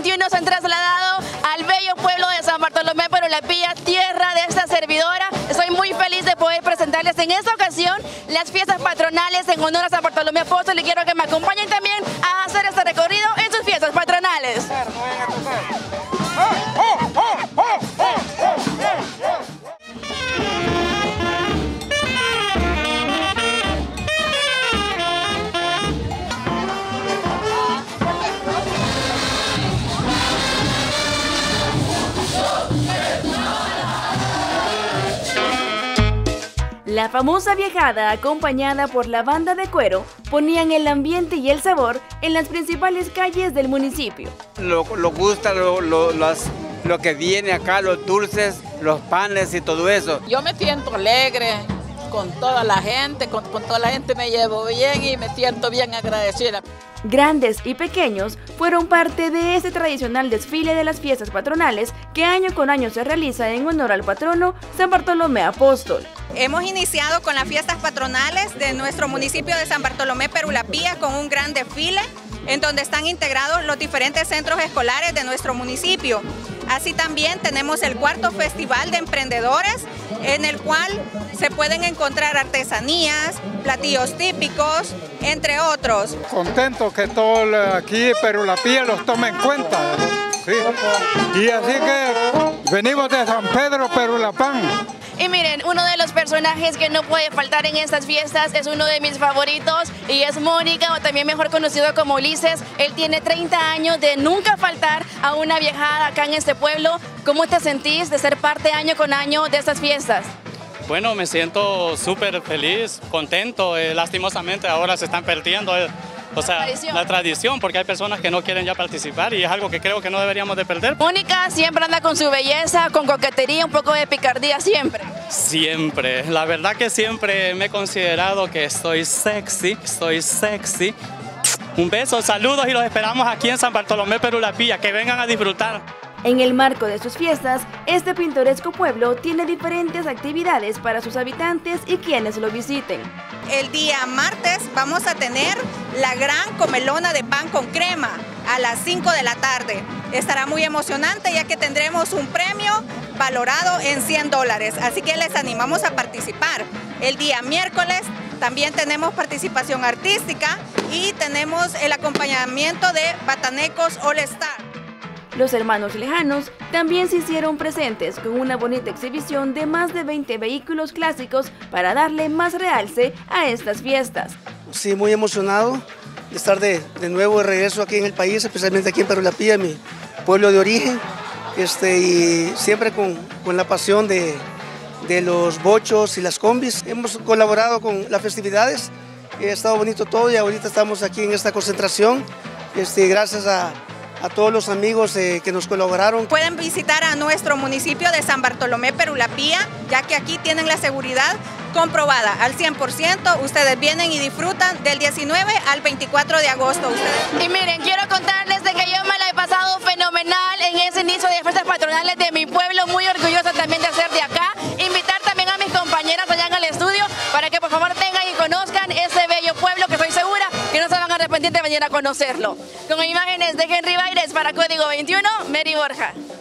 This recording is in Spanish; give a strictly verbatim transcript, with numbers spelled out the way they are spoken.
veintiuno se han trasladado al bello pueblo de San Bartolomé Perulapía, tierra de esta servidora. Estoy muy feliz de poder presentarles en esta ocasión las fiestas patronales en honor a San Bartolomé Apóstol y quiero que me acompañen también a hacer este recorrido en sus fiestas patronales. La famosa viajada, acompañada por la banda de cuero, ponían el ambiente y el sabor en las principales calles del municipio. Lo, lo gusta lo, lo, las, lo que viene acá, los dulces, los panes y todo eso. Yo me siento alegre con toda la gente, con, con toda la gente me llevo bien y me siento bien agradecida. Grandes y pequeños fueron parte de este tradicional desfile de las fiestas patronales que año con año se realiza en honor al patrono San Bartolomé Apóstol. Hemos iniciado con las fiestas patronales de nuestro municipio de San Bartolomé Perulapía con un gran desfile en donde están integrados los diferentes centros escolares de nuestro municipio. Así también tenemos el cuarto Festival de Emprendedores en el cual se pueden encontrar artesanías, platillos típicos, entre otros. Contento que todo aquí Perulapía los tome en cuenta, ¿sí? Y así que venimos de San Pedro Perulapán. Y miren, uno de los personajes que no puede faltar en estas fiestas es uno de mis favoritos y es Mónica, o también mejor conocido como Ulises. Él tiene treinta años de nunca faltar a una viajada acá en este pueblo. ¿Cómo te sentís de ser parte año con año de estas fiestas? Bueno, me siento súper feliz, contento. Eh, lastimosamente ahora se están perdiendo eh, o sea, tradición. la tradición, porque hay personas que no quieren ya participar y es algo que creo que no deberíamos de perder. Mónica siempre anda con su belleza, con coquetería, un poco de picardía siempre. Siempre, la verdad que siempre me he considerado que estoy sexy, estoy sexy. Un beso, saludos y los esperamos aquí en San Bartolomé Perulapía, que vengan a disfrutar. En el marco de sus fiestas, este pintoresco pueblo tiene diferentes actividades para sus habitantes y quienes lo visiten. El día martes vamos a tener la gran comelona de pan con crema a las cinco de la tarde. Estará muy emocionante ya que tendremos un premio valorado en cien dólares, así que les animamos a participar. El día miércoles también tenemos participación artística y tenemos el acompañamiento de Batanecos All Star. Los hermanos lejanos también se hicieron presentes con una bonita exhibición de más de veinte vehículos clásicos para darle más realce a estas fiestas. Sí, muy emocionado de estar de, de nuevo de regreso aquí en el país, especialmente aquí en Perulapía, mi pueblo de origen, este, y siempre con, con la pasión de, de los bochos y las combis. Hemos colaborado con las festividades, ha estado bonito todo y ahorita estamos aquí en esta concentración, este, gracias a a todos los amigos eh, que nos colaboraron. Pueden visitar a nuestro municipio de San Bartolomé Perulapía, ya que aquí tienen la seguridad comprobada al cien por ciento. Ustedes vienen y disfrutan del diecinueve al veinticuatro de agosto. Ustedes... Y miren, quiero contarles de que yo me la he pasado fenomenal en ese inicio de fiestas patronales de mi pueblo, muy orgullosa también de ser de acá. Invitar también a mis compañeras allá en el estudio para que por favor tengan y conozcan ese bello pueblo que estoy segura que no se van a arrepentir de venir a conocerlo. Con imágenes de Henry Baires para Código veintiuno, Mary Borja.